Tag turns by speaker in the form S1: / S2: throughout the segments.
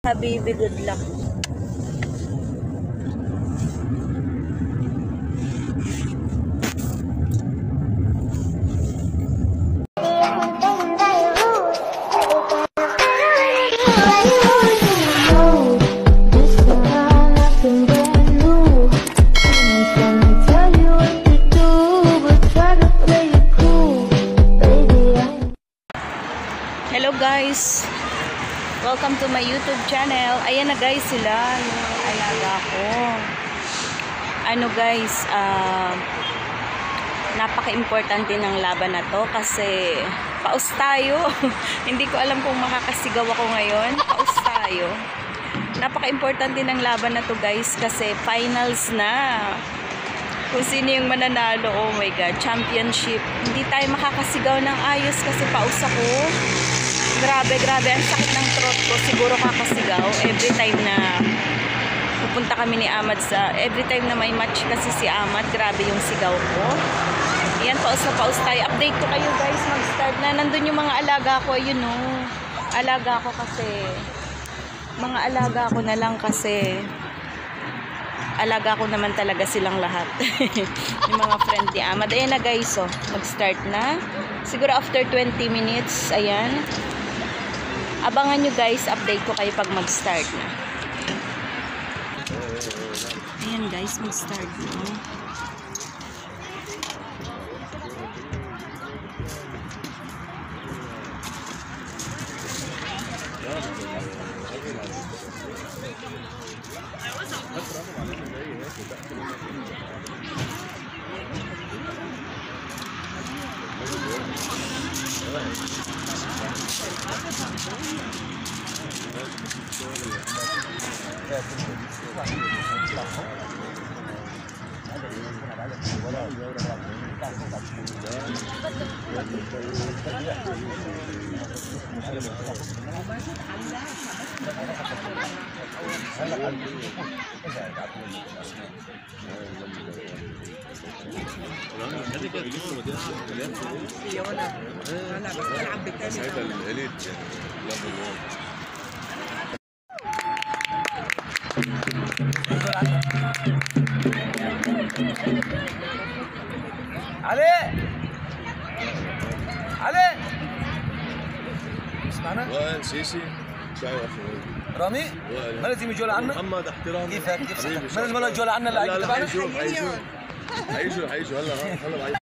S1: Habibi, good luck. Hello guys, welcome to my YouTube channel. Ayan na guys sila, yung mga alaga ko. Ano guys, napaka-importante ng laban na to kasi paus tayo. Hindi ko alam kung makakasigaw ako ngayon. Paus tayo. Napaka-importante ng laban na to guys kasi finals na. Kung sino yung mananalo, oh my god, championship. Hindi tayo makakasigaw ng ayos kasi paus ako. Grabe, ang sakit ng throat ko. Siguro kakasigaw every time na pupunta kami ni Ahmad every time na may match kasi si Ahmad, grabe yung sigaw ko. Ayan, paus na paus tayo. Update ko kayo guys, mag-start na. Nandun yung mga alaga ko, ayun o. Alaga ko kasi. Mga alaga ko na lang kasi. Alaga ko naman talaga silang lahat. Yung mga friend ni Ahmad. Ayan na guys, oh. Mag-start na. Siguro after 20 minutes, ayan. Abangan nyo guys, update ko kayo pag mag-start na. Ayan guys, mag-start na.
S2: علي اسمعنا
S3: وائل سيسي شاي اخي
S2: رامي ما لازم يجوا لعنا
S3: محمد احترام
S2: كيفك ما لازم يجوا لعنا اللعيبه تبعنا
S3: حيجوا هلا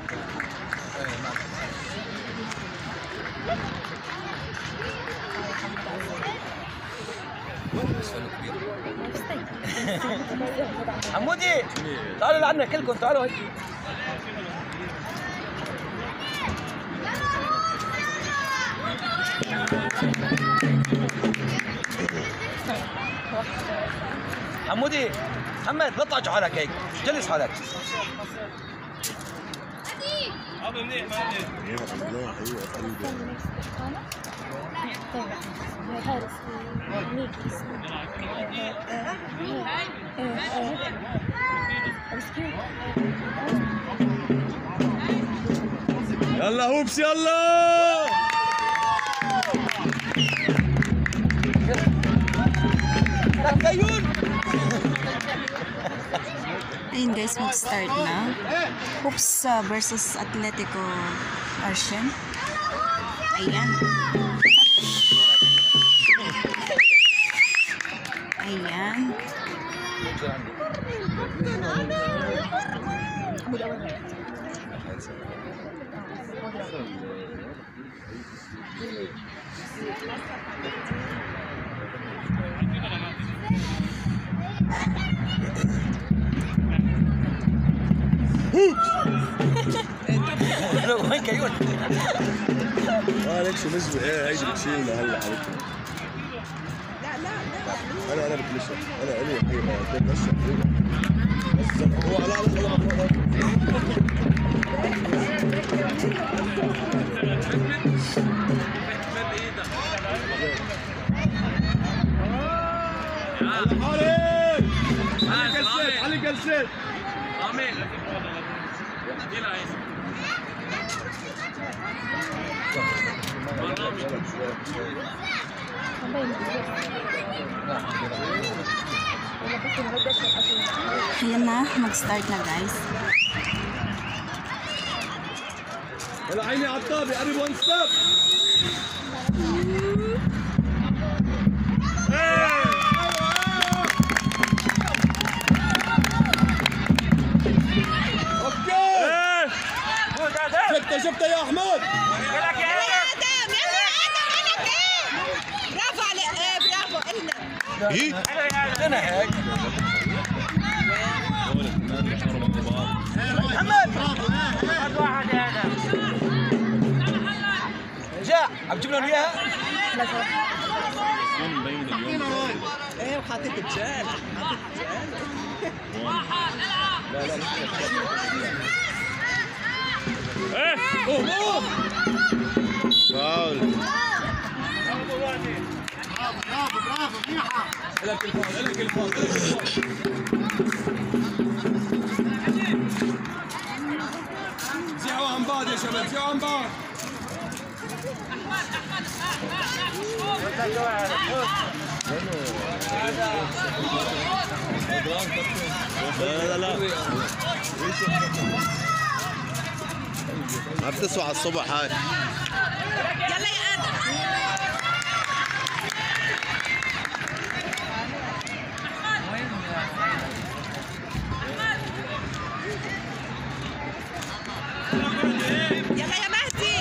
S2: حمودي تعالوا لعنا كلكم تعالوا هيك حمودي محمد لا تطلع حالك هيك جلس حالك
S3: يلا هوبس يلا
S1: Ayun guys, mag-start na. Hoops versus Atletico Arsen. Ayan. Ayan.
S2: وين كيون؟
S3: ليش نزل ايه هيدي بتشيلنا هلا حبيبتي انا بكلشها انا الي حبيبي بتمشى بس هو على علي جلسات امين
S1: Ayan na, mag-start na guys.
S3: يلا عيني على الطابة قرب 1 ستيب. اوكي جبتها يا احمد.
S4: يلا يا ادم يلا يا ادم برافو عليك برافو النا
S2: انا هيك محمد خد واحد يا ادم جاء عم تجيب لهم اياها
S5: ايه وحاطط بجال حاطط بجال لا لا
S3: ايه اوه فاول. برافو منيحه. لك الفاول لك الفاول. زيعوا عن بعض يا شباب زيعوا عن بعض. لا لا لا ما بتسوى على الصبح هاي.
S4: يلا يا ادم يلا يا مهدي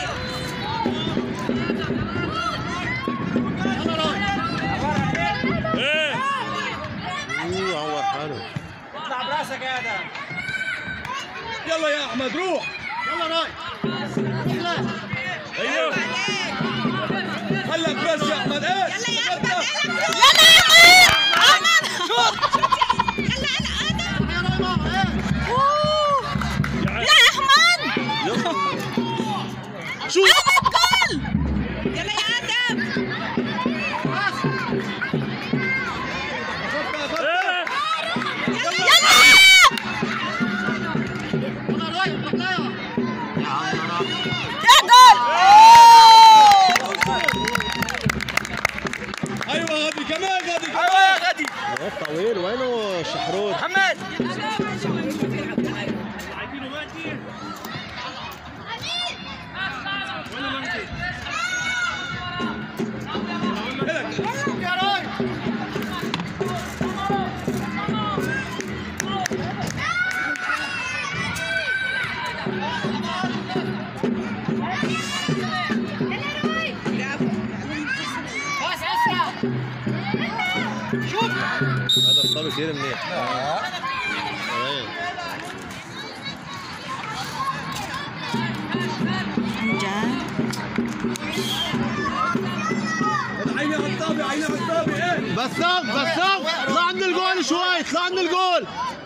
S3: عور حاله.
S2: اطلع براسك يا ادم
S3: يلا يا احمد روح. يلا راي. ايوه هلا بريس يا احمد. ايه
S4: يلا يا احمد
S1: يلا يا احمد
S4: شوت يلا يا ادم
S1: يا احمد
S3: شوف
S4: يلا يا ادم
S3: ايوه غادي كمان غادي كمان.
S2: ايوه يا غادي
S3: طويل وينه شحرور.
S2: محمد
S3: هذا الصبي كثير منيح.
S1: Diyan.
S3: عيني على الطابة عيني على الطابة. ايه بسام بسام اطلع عند الجول شوي اطلع عند الجول.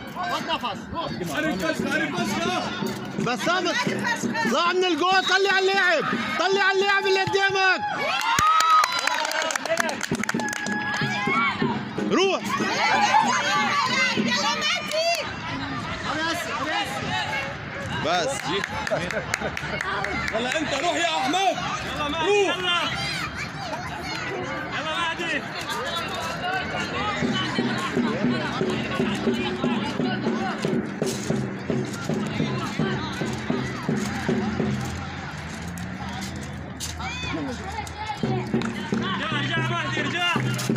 S3: عارف بسام اطلع عند الجول. طلع على اللاعب طلع على اللاعب اللي قدامك. روح بس يلا انت روح يا احمد. روح
S2: يلا مهدي ارجع مهدي ارجع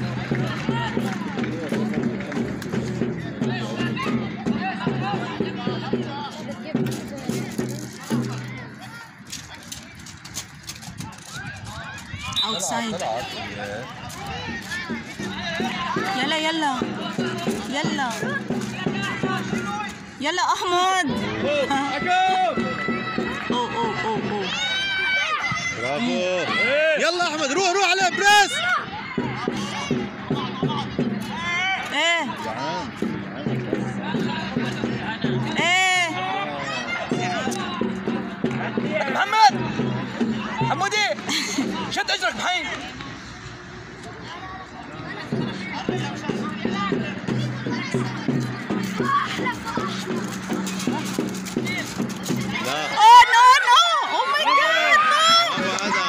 S1: Outside. يلا يلا يلا يلا احمد.
S3: حكم.
S1: اوه
S3: برافو. يلا احمد روح روح عليه بريس.
S1: ايه ايه
S2: محمد حمودي شد اجرك بحين
S3: لا
S1: oh no no oh my god no
S3: هذا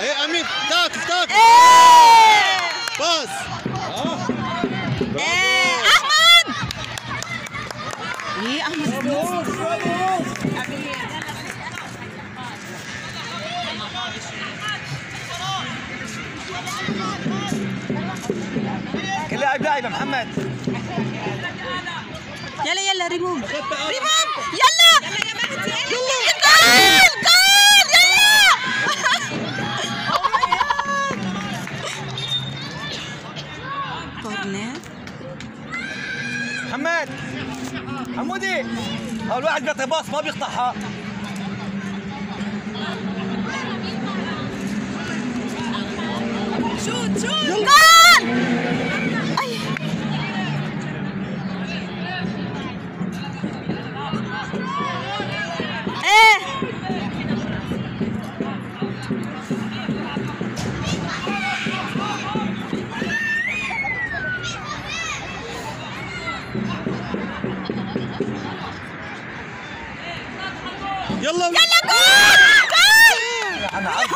S3: ايه امين تاك تاك باس
S1: احمد ايه احمد
S2: كل لاعب لاعب يا محمد.
S1: يلا يلا ريموم ريموم يلا
S4: يلا يا مهدي
S1: يلا جول جول يلا كورنر
S2: محمد حمودي هو الواحد بيعطي باص ما بيقطعها.
S4: شوت شوت
S1: جول أي. ايه
S3: يلا
S1: يلا جول جول
S2: انا عارف.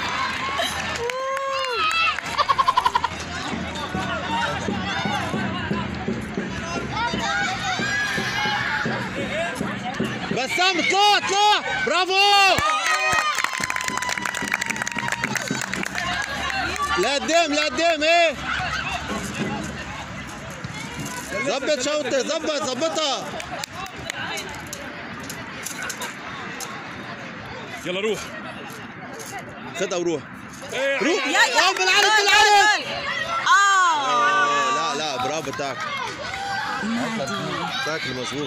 S3: بسام اطلع اطلع برافو لقدام لقدام ايه ظبط شوطه ظبطها
S6: يلا روح
S3: خدها وروح روح
S1: يلا
S3: بالعرض
S1: اه
S3: لا برافو تاك تاكل مظبوط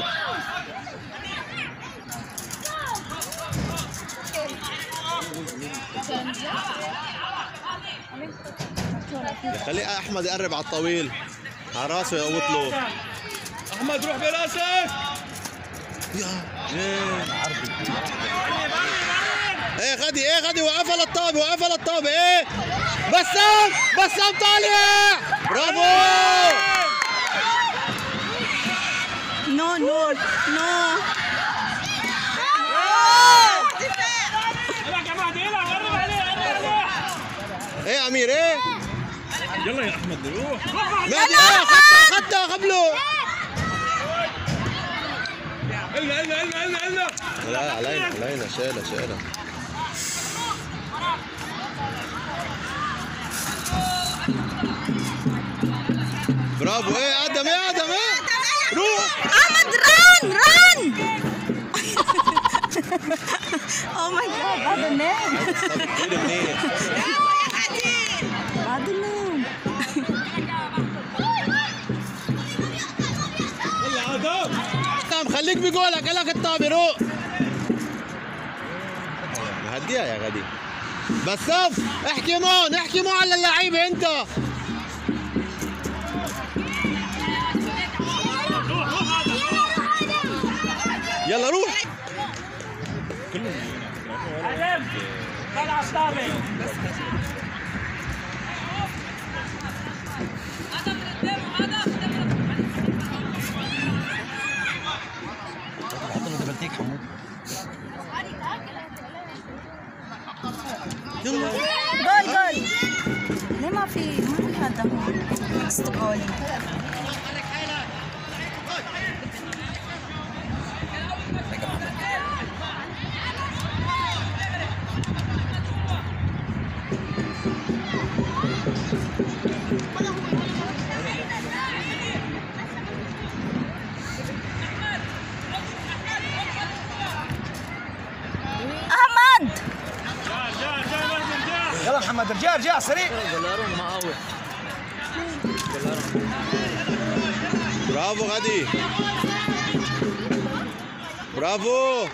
S3: خلي احمد يقرب على الطويل على راسه يقوط له
S6: احمد روح براسك.
S3: ايه غدي وقفل الطابه ايه بسام طالع برافو
S1: نو
S3: ايه امير ايه
S6: يلا يا احمد روح.
S3: مهدي خدتها قبله
S6: إلنا
S3: لا علينا شيلة برافو ايه ادم روح
S1: احمد ران او ماي جاد هذا نام
S3: كتير منيح
S1: هذا نام
S3: خليك بقولك لك الطابة روح هديها يا غدي بسام احكي مو على اللعيبة انت يلا روح
S6: طلع الطابة.
S2: دبلتيك حمود.
S3: يلا
S1: جول ليه ما في هذا نكست جول
S2: يلا محمد ارجع سريع.
S3: برافو غدي برافو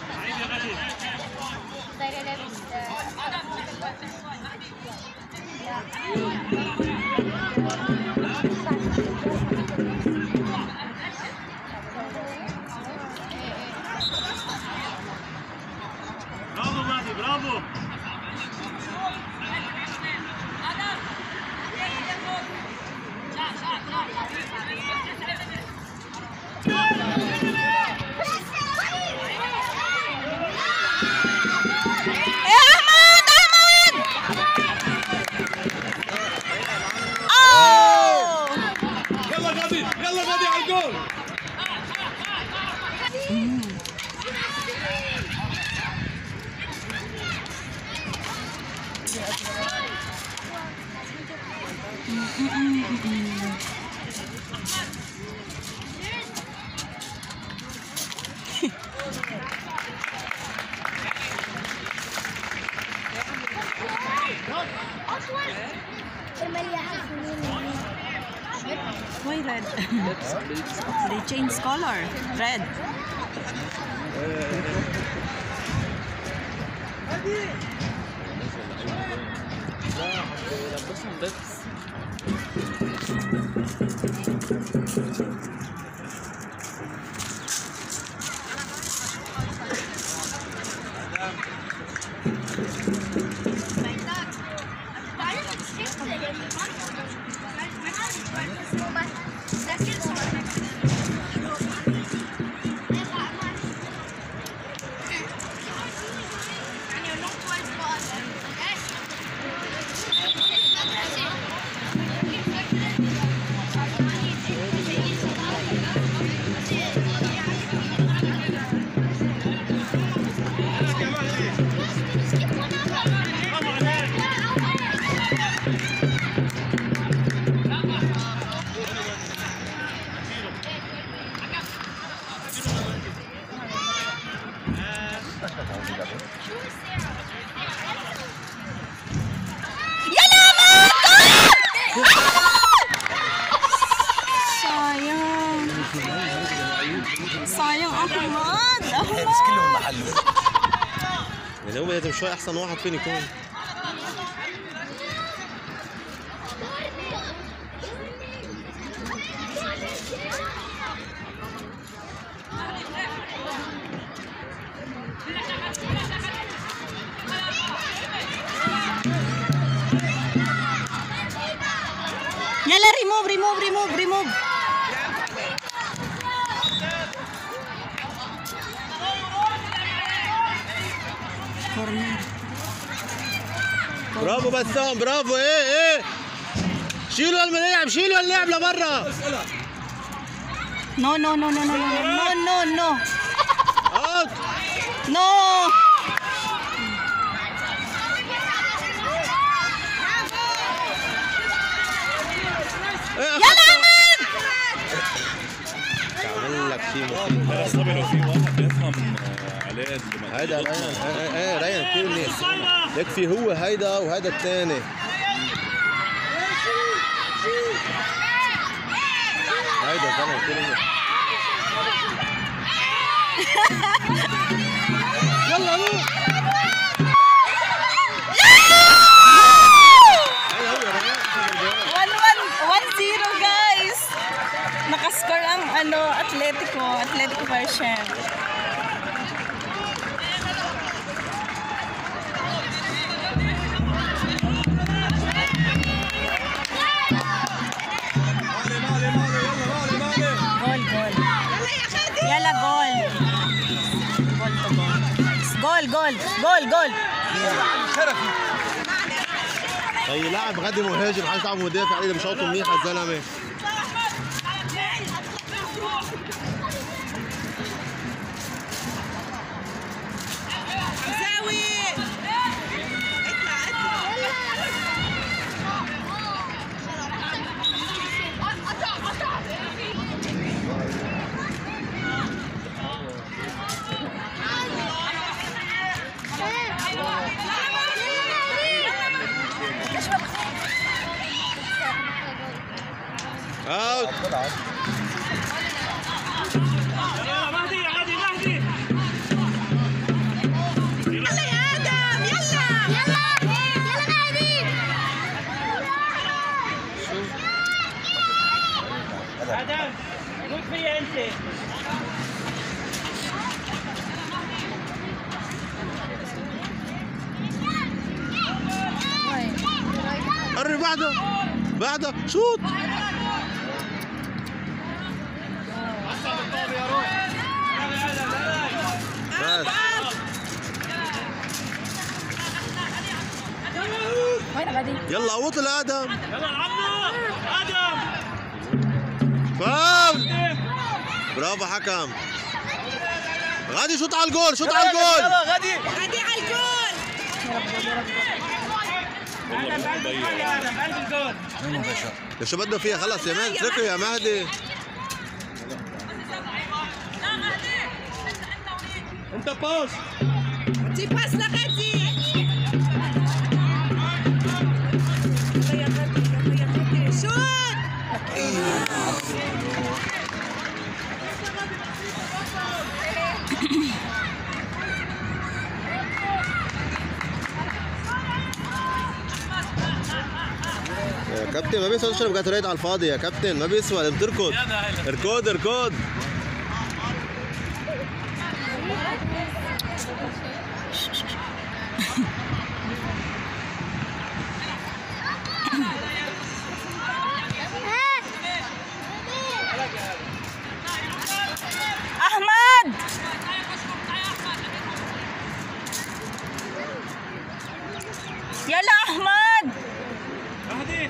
S6: برافو
S1: احمد Why red? They changed color. Red. sayang Ahmad.
S2: كلهم محله.
S3: يعني هو لازم شوي احسن واحد فين يكون.
S1: يلا ريموف
S3: برافو بسام برافو. ايه شيلوا الملاعب شيلوا اللعب لبرا.
S1: No
S3: اوت
S1: no. يلا احمد.
S3: عامل لك شيء مخيف.
S6: لا صبر لو في واحد بيفهم عليه
S3: هيدا ريان كثير منيح. يكفي هو هيدا وهيدا الثاني. هيدا زلمه كثير منيح. يلا روح.
S1: 1-0 guys. Nakascore ang Atletico version. جول.
S2: شرفي.
S3: طيب لاعب غادي مهاجم عايز يلعب مدافع عليه مش شاطر منيح الزلمه. اوت.
S6: يلا مهدي
S4: يلا يا ادم يلا مهدي.
S6: ادم موت فيا انت.
S3: قرب بعده شوت. بس يلا قوط لادم.
S6: يلا العبنا ادم.
S3: فاول. برافو حكم. غادي شوط على الجول.
S2: يلا غادي.
S4: غادي على الجول.
S3: شو بده فيها خلص يا مهدي اتركه يا مهدي.
S5: انت باس
S4: Tu passes la Khadi. Shoot.
S3: يا كابتن ما بيسوى تشرب جاتوريد على الفاضي يا كابتن، ما بيسوى بتركض. اركض اركض.
S1: أحمد يلا أحمد.
S6: مهدي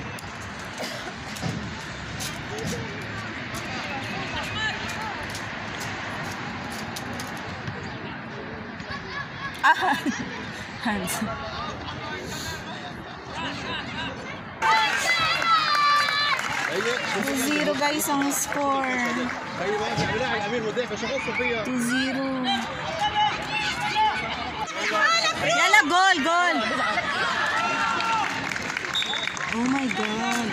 S1: Hands. 2-0 guys ang score. 2-0. Yala, goal, goal. Oh my God.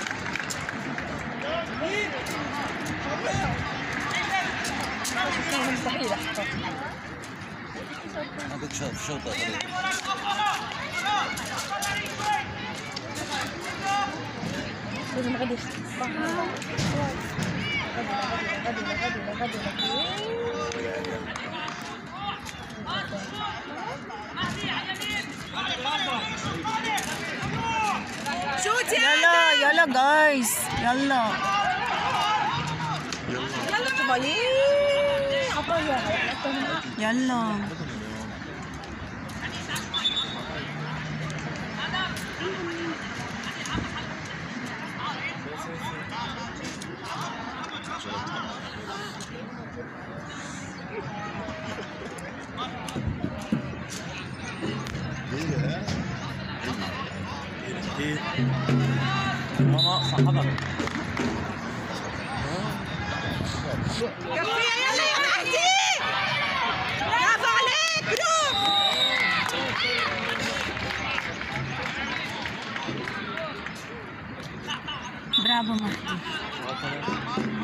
S2: عندك شوطة
S4: Shoot يا
S1: Yala, yala guys. Yala. Yala.
S6: ماما صاحبها
S4: كفية يلا يا مهدي. برافو عليك روح.
S1: Bravo, Marty.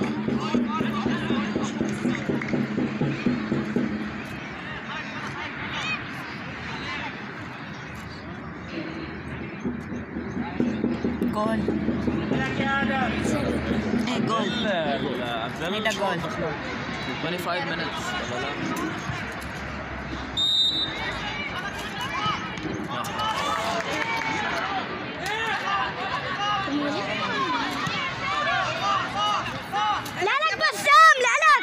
S1: Goal. Eh, goal. May the goal.
S6: 25 minutes ولا لا؟
S4: لا لك بسام لا لك.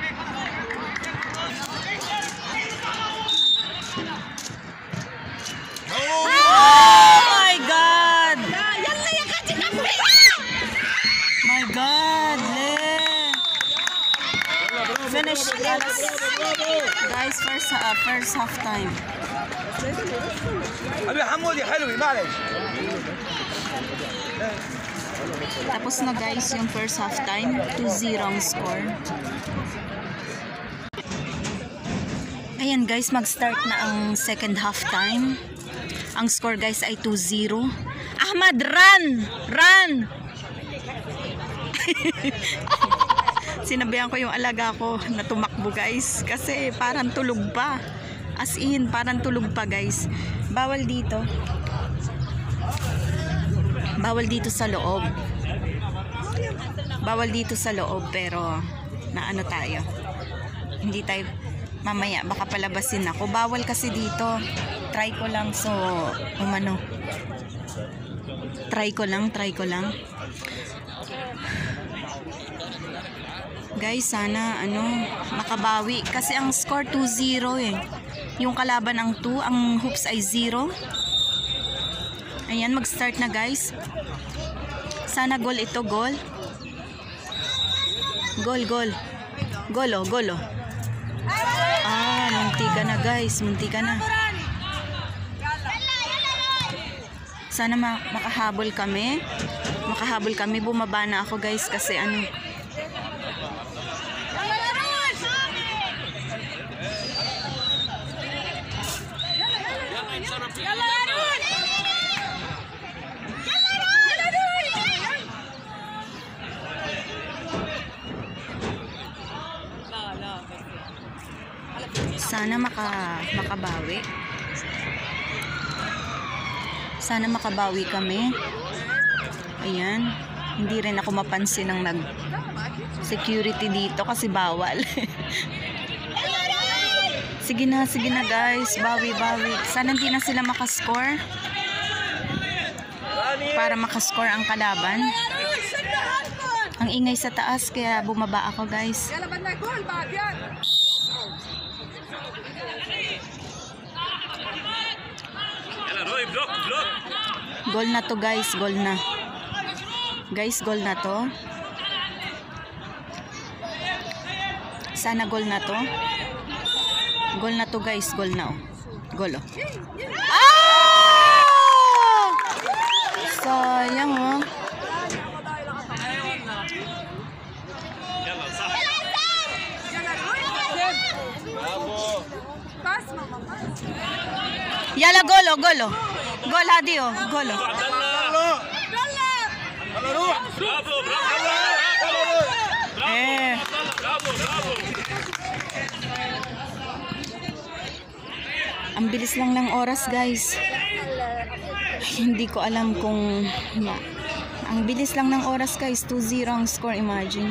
S1: Oh my God!
S4: لا يلا يا خالتي كفية.
S1: My God! Finish it. Guys, first half time.
S2: حبيبي حمودي حلوي معلش.
S1: Tapos na guys yung first half time. 2-0 ang score. Ayan guys, mag-start na ang second half time. Ang score guys ay 2-0. Ahmad, run! Run! Sinabihan ko yung alaga ko na tumakbo guys. Kasi parang tulog pa. As in, parang tulog pa guys. Bawal dito. Bawal dito sa loob. Bawal dito sa loob pero naano tayo. Hindi tayo mamaya baka palabasin ako. Bawal kasi dito. Try ko lang so umano. Try ko lang. Guys, sana makabawi kasi ang score 2-0 eh. Yung kalaban ang 2, ang hoops ay 0. Ayan, mag-start na guys. Sana goal ito, goal. Goal. Goal oh. Ah, munti ka na guys, munti ka na. Sana makahabol kami. Bumaba na ako guys kasi ano. Sana makabawi. Sana makabawi kami. Ayan. Hindi rin ako mapansin ng security dito kasi bawal. Sige na guys. Bawi. Sana hindi na sila makascore. Para makascore ang kalaban. Ang ingay sa taas kaya bumaba ako guys. Goal na to guys, goal na. Guys, goal na to. Sana goal na to. Goal na to guys, goal na oh. Goal oh. Ah! Sayang oh. Yala golo. Gol Hadi oh, golo. Ang bilis lang ng oras guys. Hindi ko alam kung ang bilis lang ng oras guys. 2-0 ang score, imagine.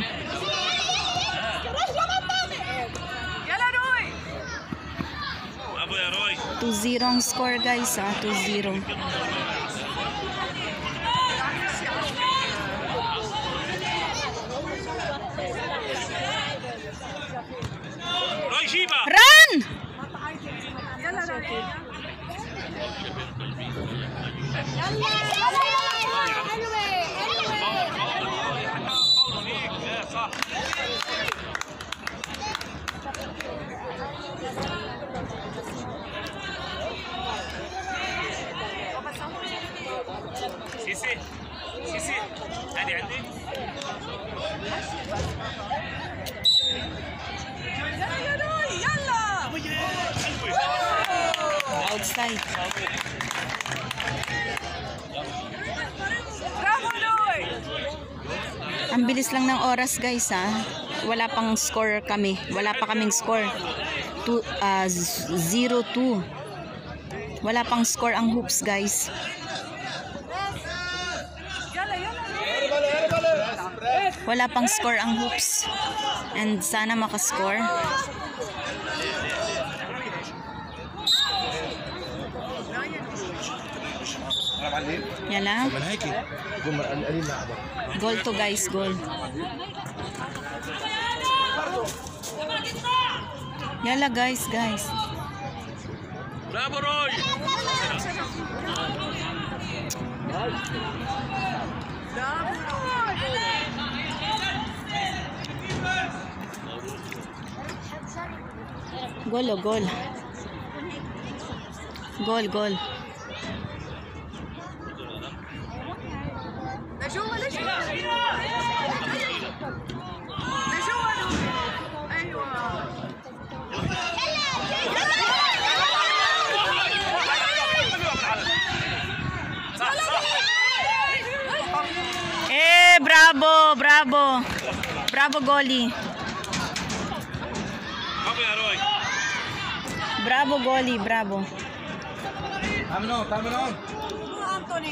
S1: 2-0 ang score guys 2-0. Run!
S6: سيسي هذه عندي
S1: Outside. Ang bilis lang ng oras guys Wala pang score kami. Wala pa kaming score. 0-2. Wala pang score ang hoops guys. Wala pang score ang hoops. And sana makascore. Yala. Goal to guys, goal. Yala guys.
S6: Bravo Roy.
S1: Gol. Gol. Bravo goalie. Bravo goalie, bravo.
S2: Tamanon.
S4: Anthony.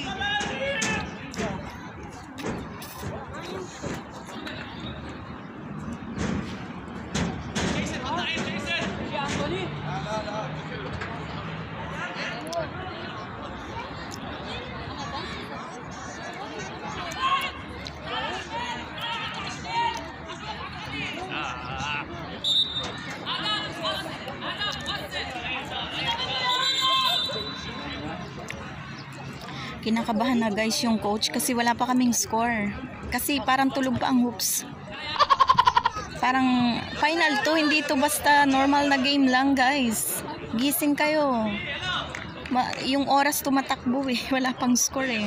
S1: Kinakabahan na guys yung coach kasi wala pa kaming score. Kasi parang tulog pa ang hoops. Parang final to, hindi to basta normal na game lang guys. Gising kayo. Yung oras tumatakbo eh. Wala pang score eh.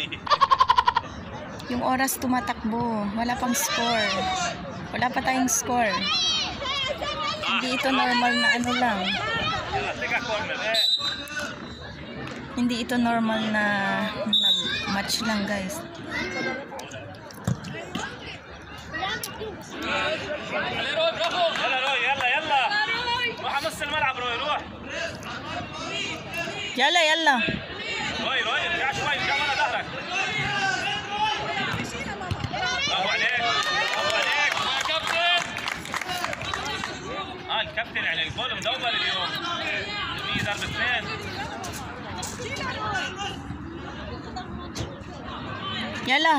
S1: Yung oras tumatakbo. Wala pang score. Wala pa tayong score. Hindi ito normal na ano lang. Hindi ito normal na nag-match lang guys. يلا يلا
S6: روي ارجع شوي ارجع ورا ظهرك برافو عليك برافو عليك يا كابتن الكابتن يعني الجول مدور اليوم جميل ضربة اثنين
S1: يلا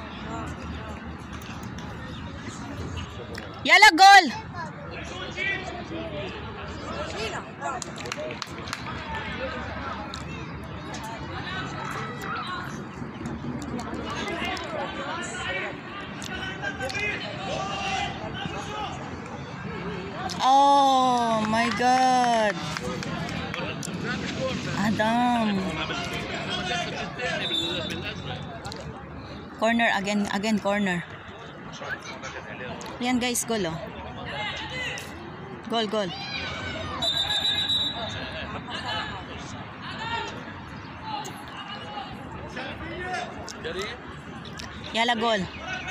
S1: يلا جول Oh my God, Adam. Corner again corner. Yan guys, goal oh. Goal. Yala goal.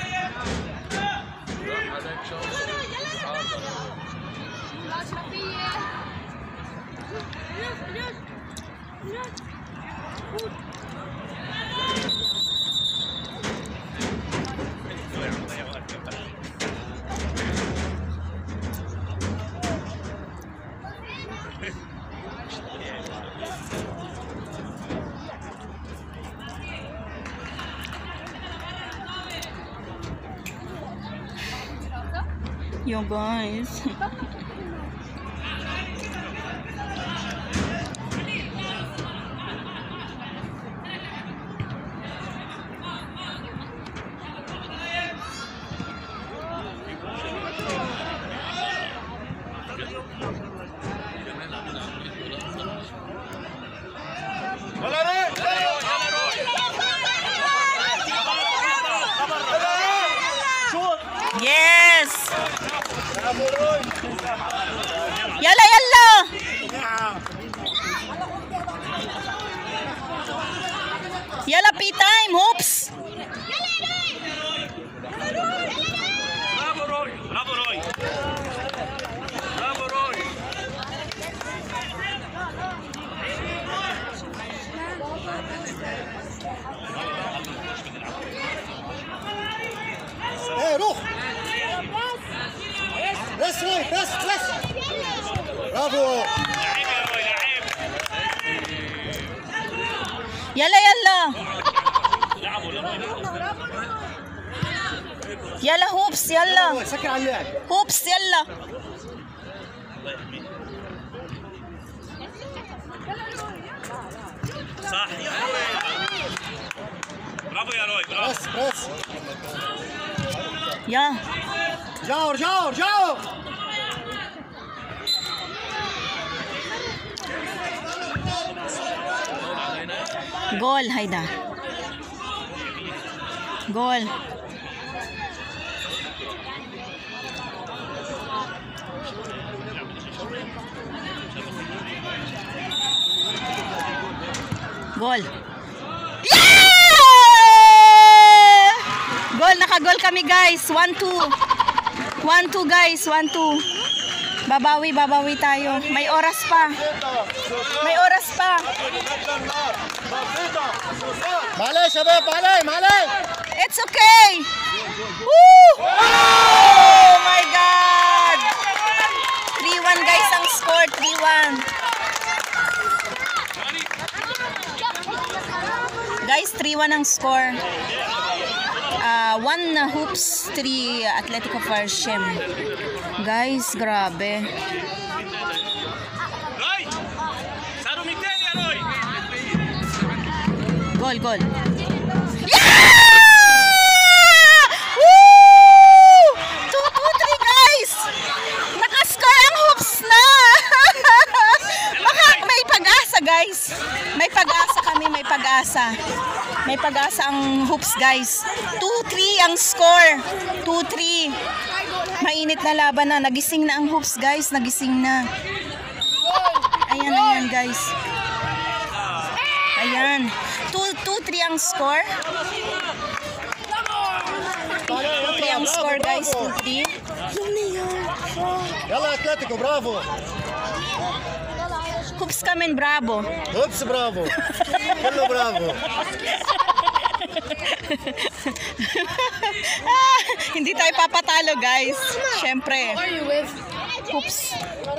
S1: Yo guys. Yes. Yalla yalla. Yalla pee time, hoops.
S6: برافو روي برافو روي برافو روي
S3: روح بس برافو
S6: لعيب يا روي لعيب
S1: يلا يلا
S6: لعبوا
S1: يلا هوبس يلا
S3: سكر على اللعب
S1: هوبس يلا
S6: صح برافو يا روي برافو
S3: بس
S1: يا
S3: رجعوا
S1: جول هيدا جول Goal. Yeah! Goal, naka-goal kami guys. 1-2. 1-2 guys, 1-2. Babawi tayo. May oras pa.
S3: معلش يا شباب معلش
S1: It's okay. Woo! Oh my God. 3-1 guys ang score. 3-1. Guys, 3-1 ang score. 1 hoops, 3 Atletico Farshim. Guys, grabe.
S6: روي صاروا 200 يا روي
S1: Goal. Yeah! Woo! 2-3 guys! Nakascore ang hoops na! Baka may pag-asa guys. pag-asa. May pag-asa ang hoops, guys. 2-3 ang score. 2-3. Mainit na laban na. Nagising na ang hoops, guys. Nagising na. Ayan, ayan, guys. Ayan. 2-3 ang score. 2-3 ang score, guys. 2-3.
S3: يلا اتلتيكو برافو.
S1: Hoops kami, bravo.
S3: هوبس برافو. كله برافو.
S1: Hindi tayo papatalo, guys. Syempre. Hoops.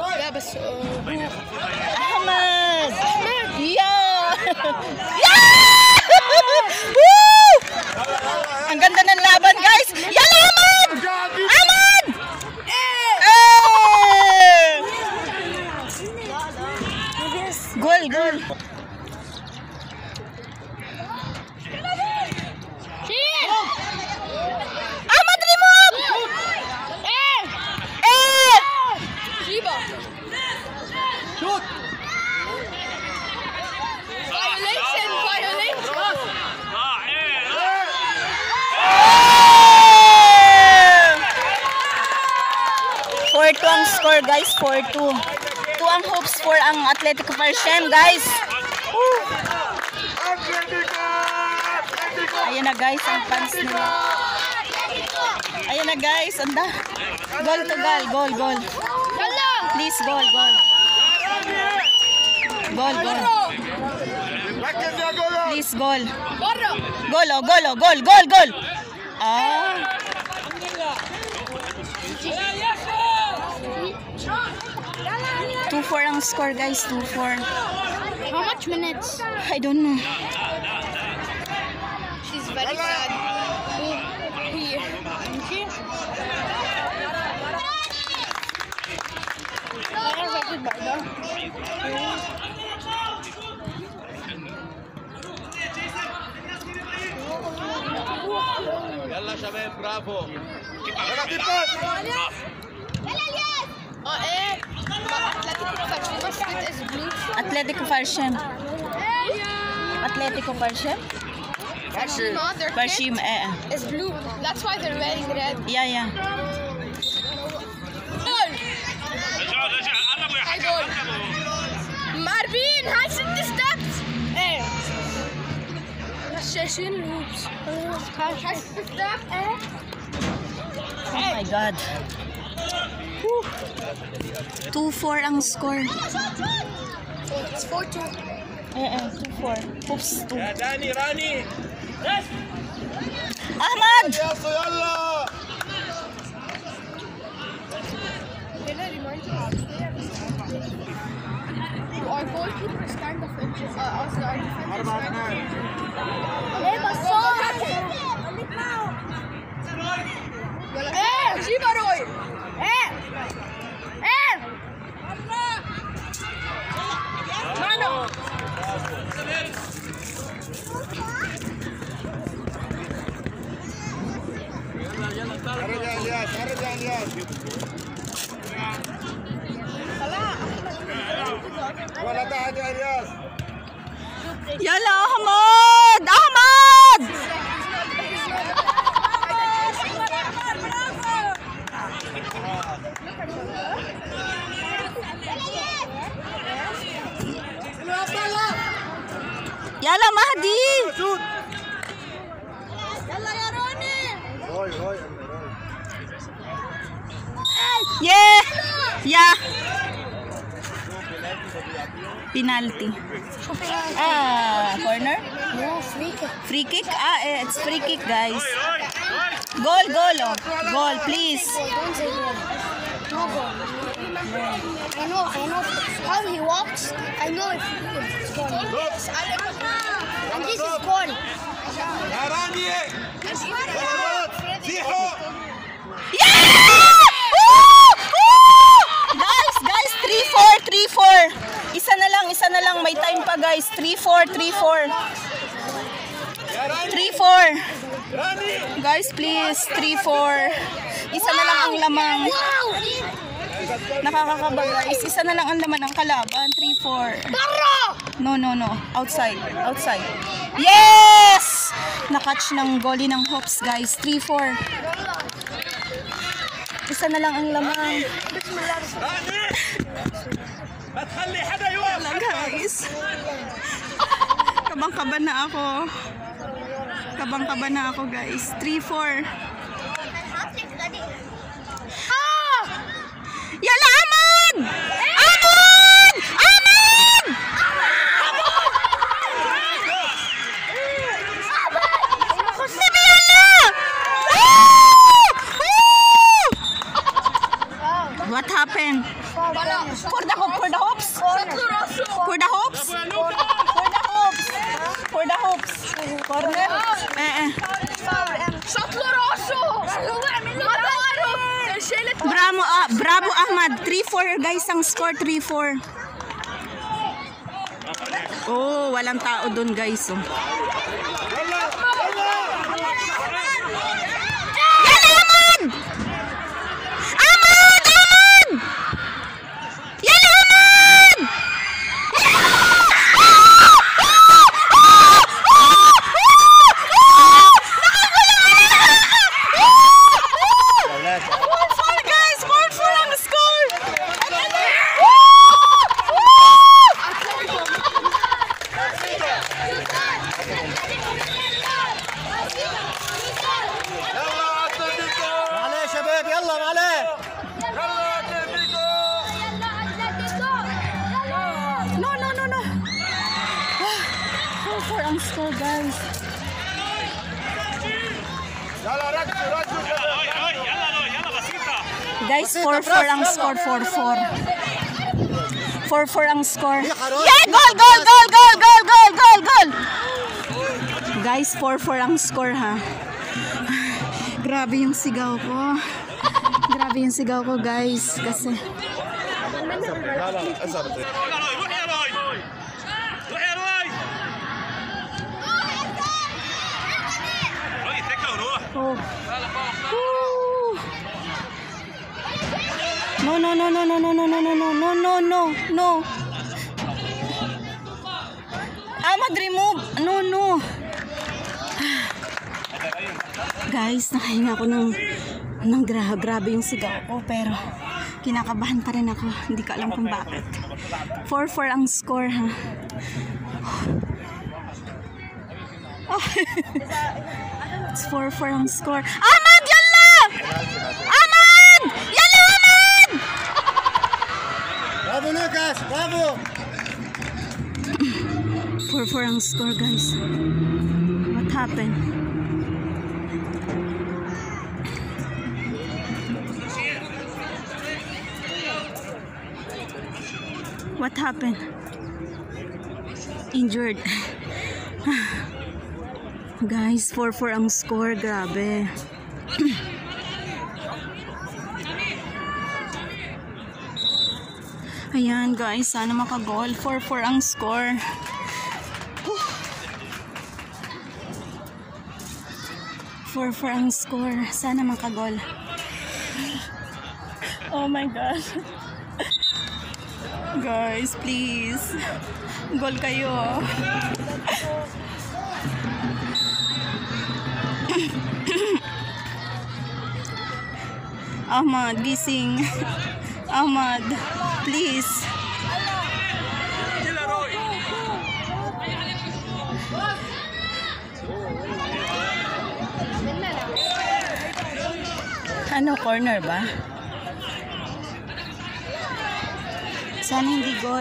S1: Ahmad! Yeah! Yeah! Woo! Ang ganda ng laban, guys. Yalla, Ahmad! Ahmad! Goal, goal. Ahmad, remove!
S3: شوت.
S4: Violation!
S1: 4-2 ang score, guys. 4-2. 2 ang hopes, 4 ang Atletico Parchem, guys. Woo! Ayan na, guys, ang fans nila. Ayan na, guys. Anda. Goal to goal. Goal, goal. Please, goal, goal. Goal, goal. Please, goal. Goal, oh, goal, oh, goal, goal, goal. Ah. 2-4 ang score, guys. 2-4.
S4: How much minutes?
S1: I don't know.
S4: She's very sad. Here.
S3: يلا شباب برافو.
S1: Atletico Parchem. Atletico Parchem?
S4: No, their
S1: Parchem,
S4: kit is blue. That's why they're wearing red.
S1: Yeah, yeah.
S4: Goal!
S6: رجع قربوا يا
S4: High
S6: حكم
S4: goal.
S6: قربوا.
S4: ماربين هاي 6 steps. ايه. شاشين الهوبس. هاي 6 steps. ايه.
S1: Oh my God. 2-4 ang score.
S4: It's 4-2.
S1: 2-4. Oops, 2.
S3: يا داني راني.
S1: Ahmad!
S3: يلا يلا.
S4: Our goalkeeper is kind of injured. Also, our defender is kind of injured. ايه جيبها روي. ايه. ايه. مانو.
S3: ارجع الياس ارجع الياس. ولا تحت يا الياس.
S1: Yala, Ahmad! Ahmad! Yala, Mahdi!
S3: شوت.
S4: يلا يا روني.
S3: روي روي.
S1: Yeah! Yeah! Penalty. Corner?
S4: No, free kick.
S1: Free kick? It's free kick, guys. Goal, goal, oh. Goal, please.
S4: Don't say goal. No goal. I know how he walks. I know if it's goal. And this is goal.
S3: يا راني. زيحوا.
S1: Yeah! Woo! Woo! Guys, 3-4, 3-4. Isa na lang. May time pa, guys. 3-4, 3-4. 3-4. Guys, please. 3-4. Isa na lang ang lamang. Nakakakaba, guys. Isa na lang ang laman ng kalaban. 3-4.
S4: Barro!
S1: No. Outside. Yes! Nakatch ng goalie ng Hawks, guys. 3-4. Isa na lang ang lamang. Wala, guys. Kabang-kaba na ako, guys. 3-4. Yala, Ahmad! What happened? For the hopes? Corner? Bravo Ahmad. 3-4 guys ang score. 3-4. Oh, walang tao dun guys. Oh. No. 4-4 ang score, guys. Guys, 4-4 ang score. 4-4 ang score. Yeah, goal! Guys, 4-4 ang score, ha. Grabe yung sigaw ko, guys. Kasi No. Ahmad, remove. No. Guys, nakahinga ako ng grabe yung sigaw ko, pero kinakabahan pa rin ako. Hindi ko alam kung bakit. 4-4 ang score, ha. Oh. It's 4-4 ang score. Ahmad, yalla! Ahmad! 4-4 ang score, guys. What happened? What happened? Injured. Guys, 4-4 ang score. Grabe. Ayan, guys. Sana makagol. 4-4 ang score. 4-4 ang score. Sana makagol. Oh my God. Guys, please. Gol kayo. Ahmad, gising. Ahmad, please. Ano, corner ba? Sana hindi goal.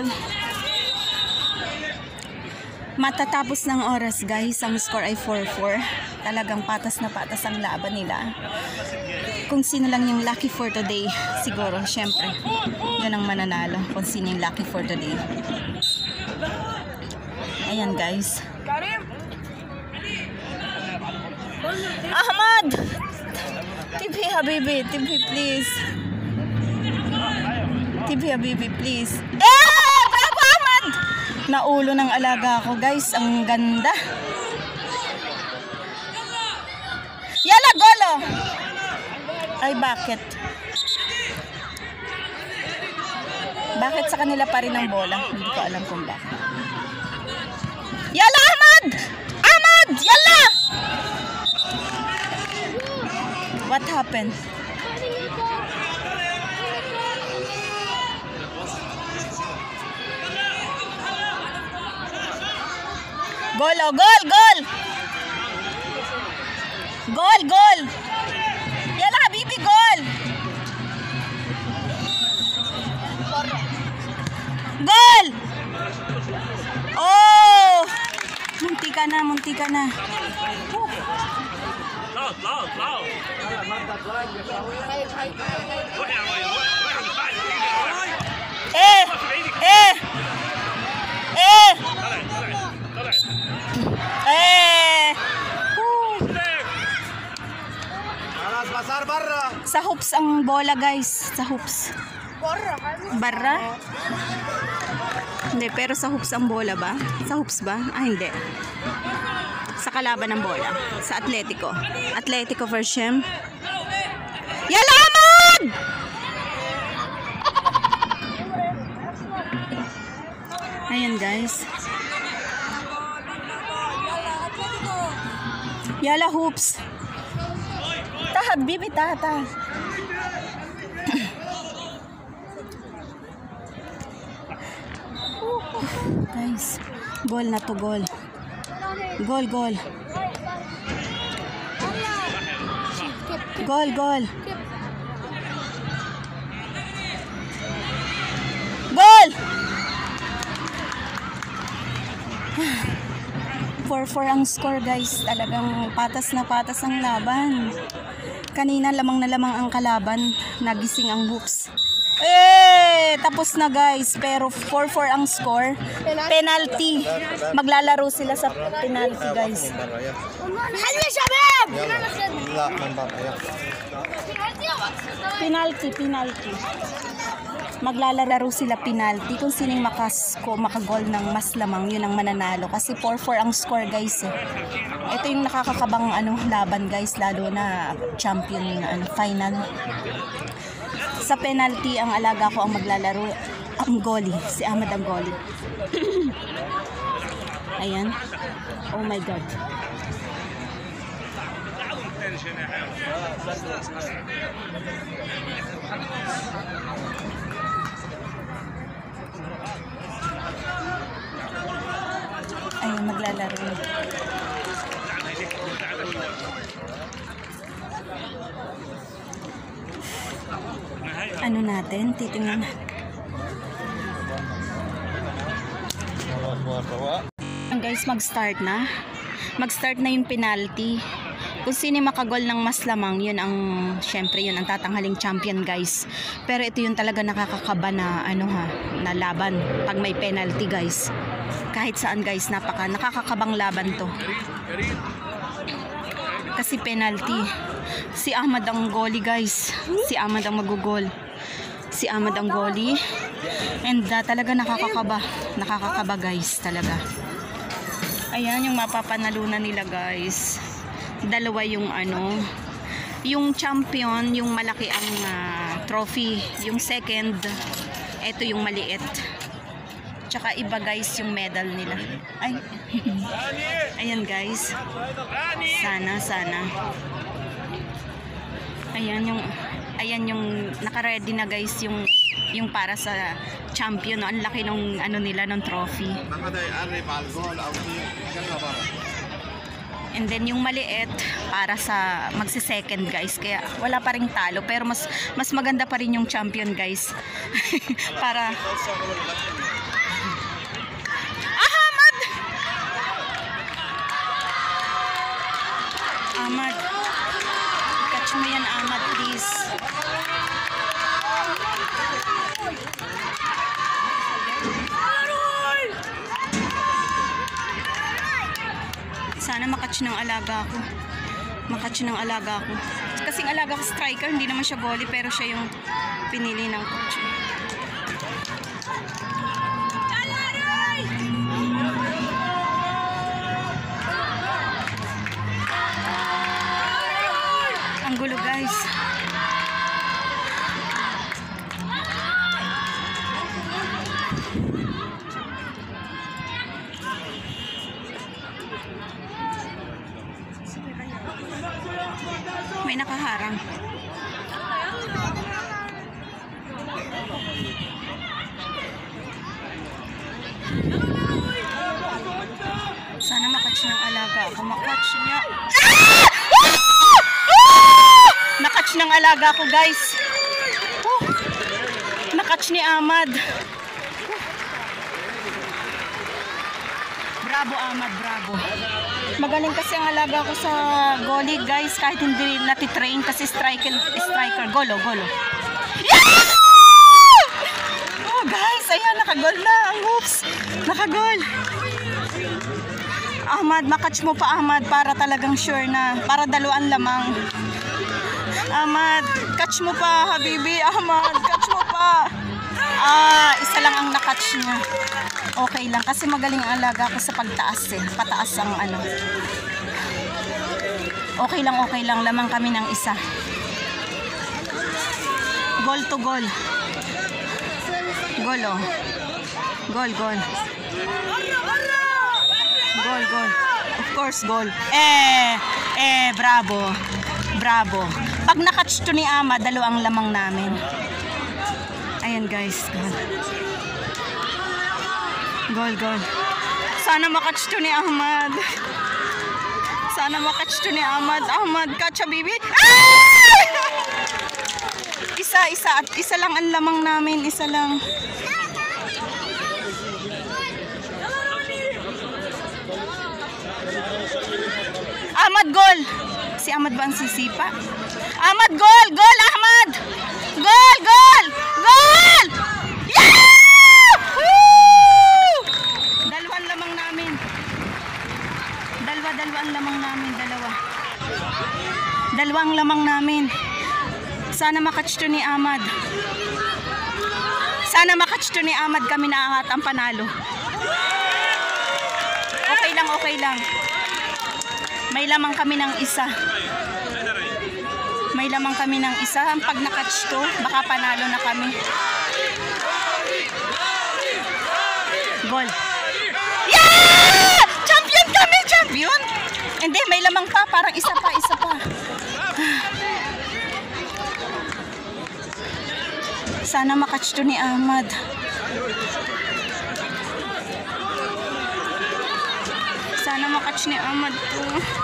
S1: Matatapos ng oras, guys. Ang score ay 4-4. Talagang patas na patas ang laban nila. Kung sino lang yung lucky for today, siguro, syempre, yun ang mananalo. Kung sino yung lucky for today. Ayan, guys. Ahmad! TV Habibi, TV please. TV Habibi, please. Bravo, Ahmad! Naulo ng alaga ko, guys. Ang ganda. Yala, golo! Ay, bakit? Bakit sa kanila pa rin ang bola? Hindi ko alam kung bakit. Yalla Ahmad! Ahmad! Yalla! What happened? Goal, oh, goal, goal! Goal, goal! Yalla Habibi, goal! Goal! Oh! Munti ka na, munti ka na.
S6: طلعوا طلعوا طلعوا روح يا راجل روح من بعد
S1: Eh! Eh! Eh!
S6: طلع طلع
S1: Eh!
S3: خلاص مسار برا.
S1: Sa hoops ang bola, guys. Sa hoops. Barra? Hindi, pero sa hoops ang bola ba? Sa hoops ba? Ah, hindi. Sa kalaban ng bola. Sa Atletico. Atletico version. Yalla Ahmad! Ayan, guys. Yalla hoops. Ta Habibi, ta. Guys, goal na to, goal. Goal, goal. Goal, goal. Goal! 4-4 ang score, guys. Talagang patas na patas ang laban. Kanina lamang na lamang ang kalaban. Nagising ang hoops. Eh, tapos na, guys. Pero 4-4 ang score. Penalty. Maglalaro sila sa penalty, guys.
S4: حلو يا شباب.
S3: لا من برا يلا.
S1: Penalty, penalty. Maglalaro sila penalty. Kung sining makagol ng mas lamang, yun ang mananalo. Kasi 4-4 ang score, guys. Eh. Ito yung nakakakabang laban, guys. Lalo na champion final. Sa penalty, ang alaga ko ang maglalaro. Ang goalie. Si Ahmad ang goalie. Ayan. Oh my God. Ayun, maglalaro. Ano natin? Titingnan. Guys, mag-start na. Mag-start na yung penalty. Kung sino makagol ng mas lamang, yun ang, syempre yun ang tatanghaling champion, guys. Pero ito yung talaga nakakakaba na, na laban. Pag may penalty, guys. Kahit saan, guys, nakakakabang laban to. Kasi penalty. Si Ahmad ang goalie, guys. Si Ahmad ang magugol. Si Ahmad ang goalie. And talaga nakakakaba. Nakakakaba, guys, talaga. Ayan yung mapapanalunan nila, guys. Dalawa yung yung champion, yung malaki ang trophy. Yung second, ito yung maliit. Tsaka iba, guys, yung medal nila. Ay. Ayan, guys. Sana. Ayan yung naka-ready na, guys, yung para sa champion, no? Ang laki nung nila ng trophy. And then yung maliit para sa magsi-second, guys. Kaya wala pa ring talo, pero mas maganda pa rin yung champion, guys. Para Ahmad, catch mo yan, Ahmad, please. Sana makatch ng alaga ko. Kasing alaga ko striker, hindi naman siya goalie, pero siya yung pinili ng coach. Ang gulo, guys. May nakaharang. Sana makatch ng alaga ako. Makatch niya. Nakatch ng alaga ko, guys. Nakatch ni Ahmad. Bravo, Ahmad. Bravo. Magaling kasi ang alaga ko sa goalie, guys. Kahit hindi natitrain kasi striker. Golo. Yeah! Oh, guys. Ayan, nakagol na. Ang hoops. Nakagol. Ahmad, makatch mo pa, Ahmad, para talagang sure na. Para 2 lamang. Ahmad, catch mo pa, habibi. Ahmad, catch mo pa. Isa lang ang nakatch niya. Okay lang, kasi magaling ang alaga ko sa pagtaas eh. Pataas ang ano. Okay lang. Lamang kami ng isa. Goal to goal. Goal, oh. Goal. Goal. Of course, goal. Bravo. Pag nakatch to ni Ama, 2 ang lamang namin. Ayan, guys. Goal. Sana makatch to ni Ahmad. Ahmad, catch, habibi. Isa lang ang lamang namin. Isa lang. Ahmad, goal. Si Ahmad ba ang sisipa? Ahmad, goal! Ahmad! Goal! Yeah! Woo! 2 lamang namin. 2 ang lamang namin. 2 ang lamang namin. Sana makatch to ni Ahmad. Kami na ang panalo. Okay lang. May lamang kami ng isa. Pag nakatch to, baka panalo na kami. Goal. Yeah! Champion kami! Hindi, may lamang pa. Parang isa pa. Sana makatch to ni Ahmad. To.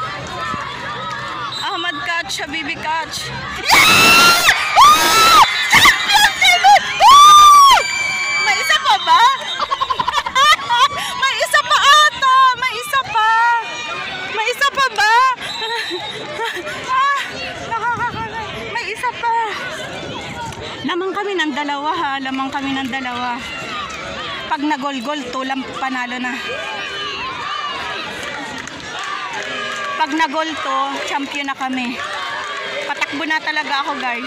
S1: Ahmad, catch. Habibi, catch. Yeah! Champion kami! May isa pa ba? May isa pa ata. May isa pa ba? May isa pa. Lamang kami ng 2. Pag nagol-gol, tulang panalo na. Pag nagol to, champion na kami. Patakbo na talaga ako, guys.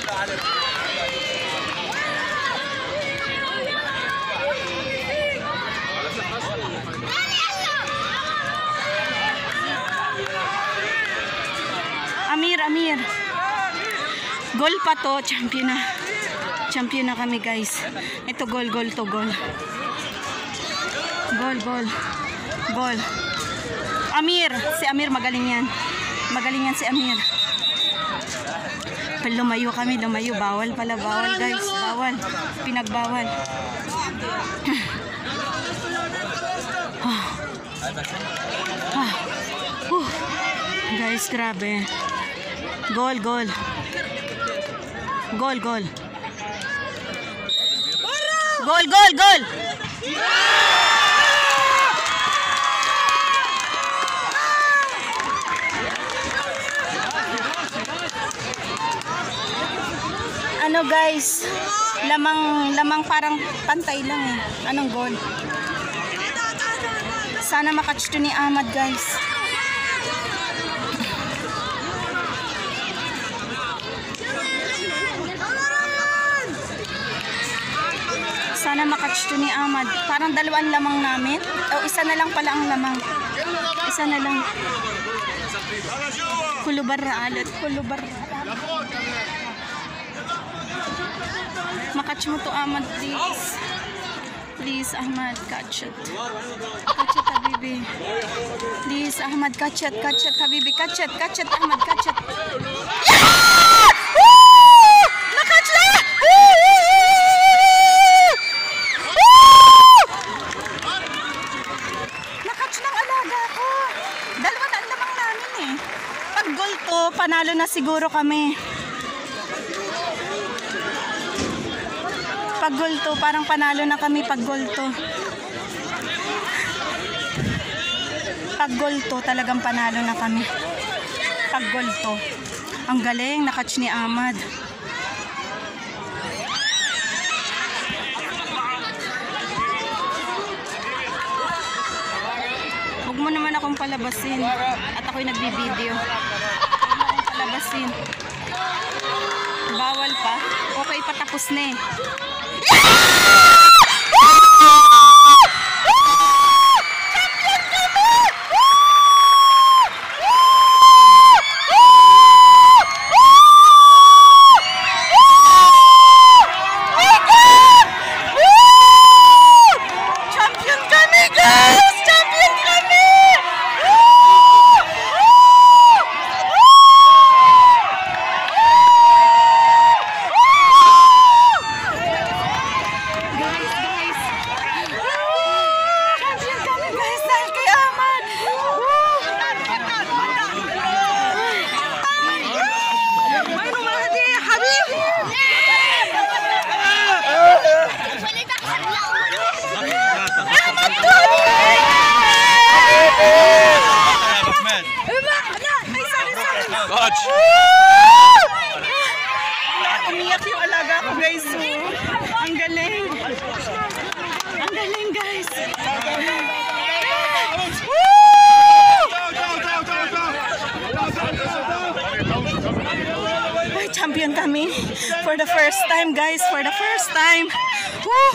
S1: Amir. Goal pa to, champion na kami, guys. Ito, goal. Goal. Si Amir magaling yan si Amir. Lumayo kami. Bawal, guys. Pinagbawal. Guys, grabe. Goal. Ano, guys, lamang parang pantay lang eh. Anong goal? Sana makatch to ni Ahmad, guys. Sana makatch to ni Ahmad. Parang 2 lamang namin. O, isa na lang pala ang lamang. Isa na lang. Kulubar. Makatch mo to, Ahmad, please. Please, Ahmad, catch it. Catch it, habibi. Please, Ahmad, catch it, habibi. Catch it, Ahmad, catch it. 2, panalo na siguro kami. Pag goal 2, parang panalo na kami pag goal 2. Pag goal 2, talagang panalo na kami. Pag goal 2. Ang galing, nakatch ni Ahmad. Huwag mo naman akong palabasin. At ako'y nagbibideo. Huwag mo akong palabasin. Bawal pa. Okay, patapos na eh. Umiyak yung alaga ko, guys. Ang galing. Ang galing, guys. Ay, champion kami. For the first time, guys. For the first time. Woo!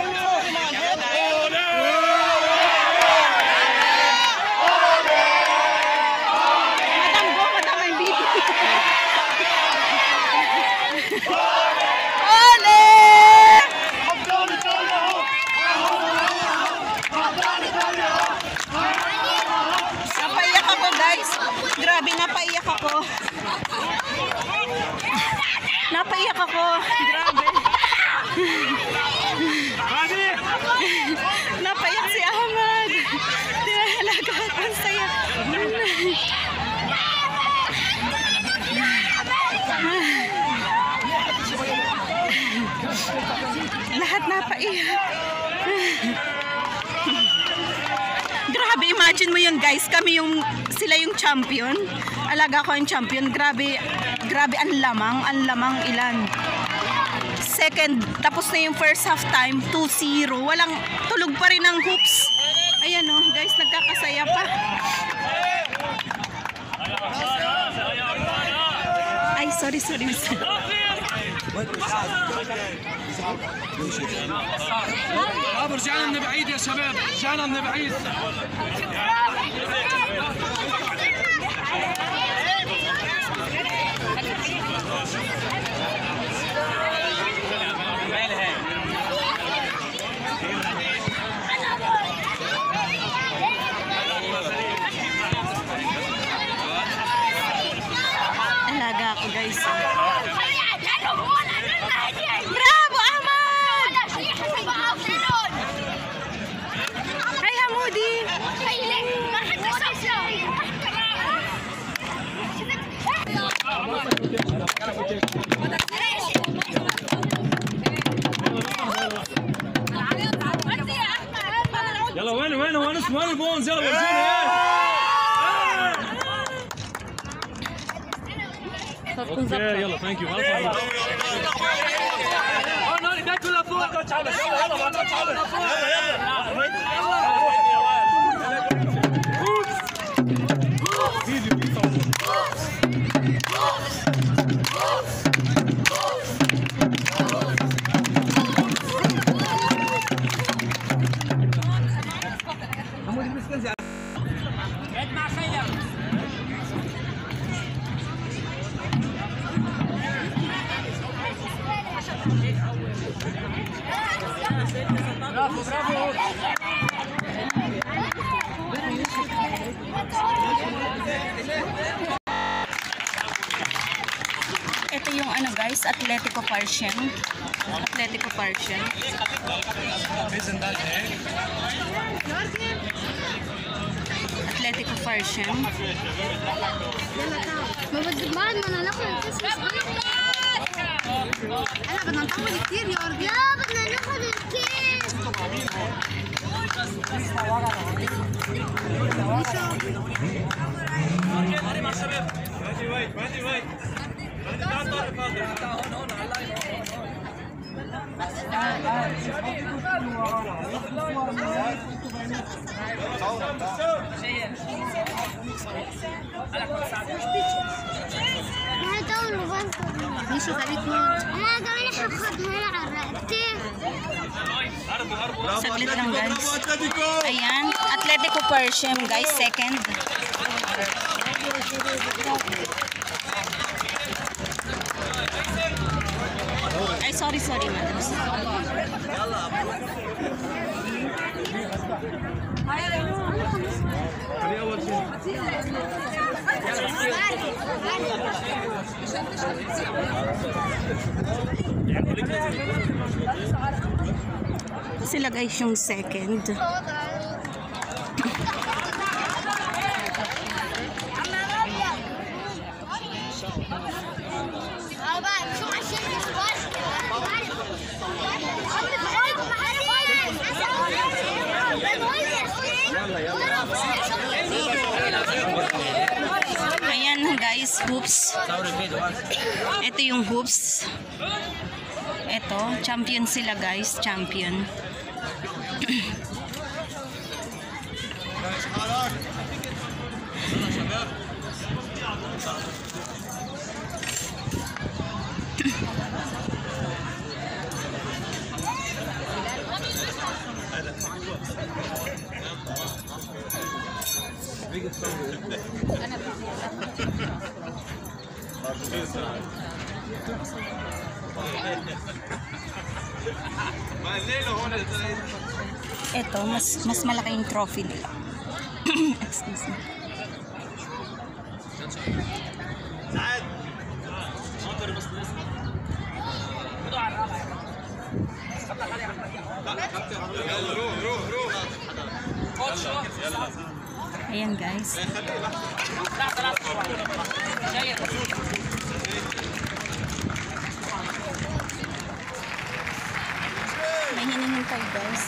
S1: Napaiyak ako, guys. Grabe, napaiyak ako. Napaiyak ako. Grabe. Napaiyak si Ahmad. Tinahalaga ako. Ang saya. Lahat napaiyak. Grabe, imagine mo yun, guys. Sila yung champion. Alaga ko yung champion. Grabe, ang lamang ilan. Second, tapos na yung first half time, 2-0. Walang, tulog pa rin ang hoops. Ayan o, guys, nagkakasaya pa. Ay, sorry.
S2: رجعنا من بعيد يا شباب رجعنا من بعيد
S1: Alaga ako, guys. Bravo, Ahmad! Hi, Hamudi!
S6: يلا وين البونز يلا ورجونا اوكي يلا ثانك يو
S1: Ito yung ano, guys, Atletico Parsian. Atletico Parsian. Atletico Parsian.
S4: ما بدك بعد ما ناخد الكيس صغير. انا بدنا نطول كتير يا ارض. لا بدنا ناخد الكيس. ماشي خليك انا كمان هاخدها على رقبتي.
S1: Saglit lang guys. Ayan, Atletico Persham guys, second. Ay, sorry madam. Sila guys yung second. Ayan guys, hoops. Ito yung hoops. Ito, champion sila guys, champion. Ito, mas malaki yung trophy nila. Excuse me. Ayan guys. May hinihintay guys.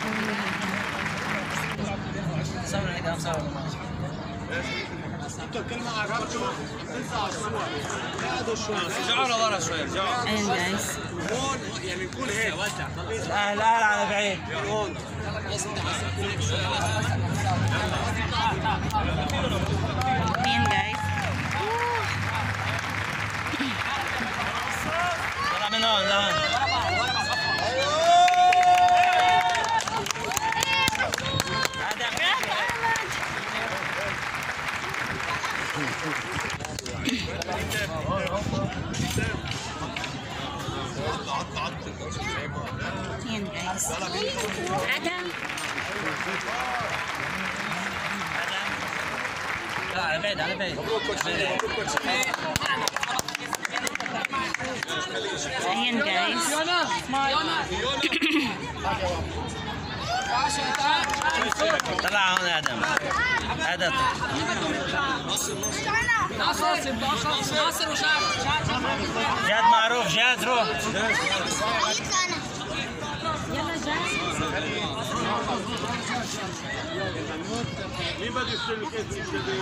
S1: Ayan guys.
S2: لا على بعيد.
S1: Ayan guys.
S2: طلع من هون لهون.
S1: Ayan guys. Adam.
S2: لا على بعيد على بعيد.
S1: Ayan guys.
S2: طلع هون ادم. ادم. جاد معروف جاد روح.
S3: مين بده يشتري الكيس؟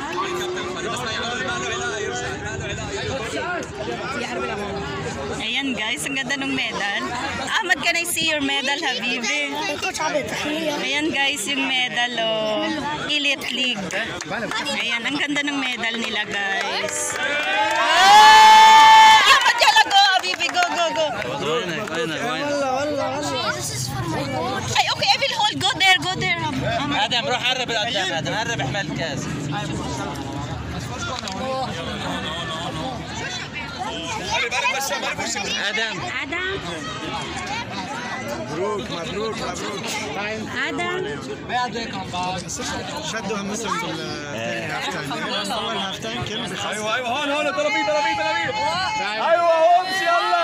S1: Ayan guys, ang ganda ng medal. Ahmad, can I see your medal, Habibi? Ayan guys, yung medal oh. Elite League. Ayan, ang ganda ng medal nila guys. Ahmad, yala go, Habibi, go, go, go. Ay, okay, I will hold. Go there, go there.
S2: ادم روح قرب لقدام ادم قرب احمل الكاس. ادم
S3: مبروك مبروك مبروك.
S1: Adam.
S3: شدوا همتهم بالثاني هاف تايم. اول هاف تايم كانوا بيخلصوا.
S2: ايوه هون طلبيه ايوه هومس يلا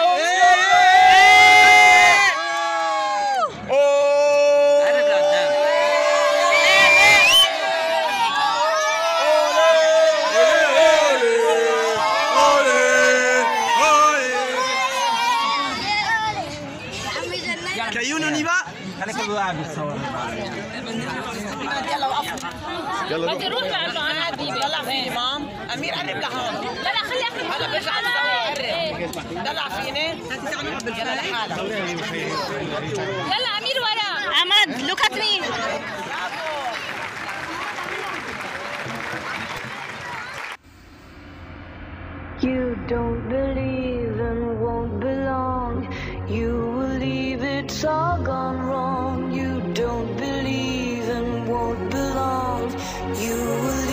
S2: قرب لقدام.
S5: لاعب يتصور
S3: يلا وقفوا.
S7: ما تروح لعنده عادي.
S3: طلع فيني مام. امير قرب لهون.
S7: لا لا خلي احنا
S3: هلا برجع قرب. طلع فيني. يلا لحالك.
S7: يلا امير ورا.
S1: Ahmad, look at me.
S8: You don't believe and won't belong. You will leave, it's all gone wrong. You don't believe and won't belong. You will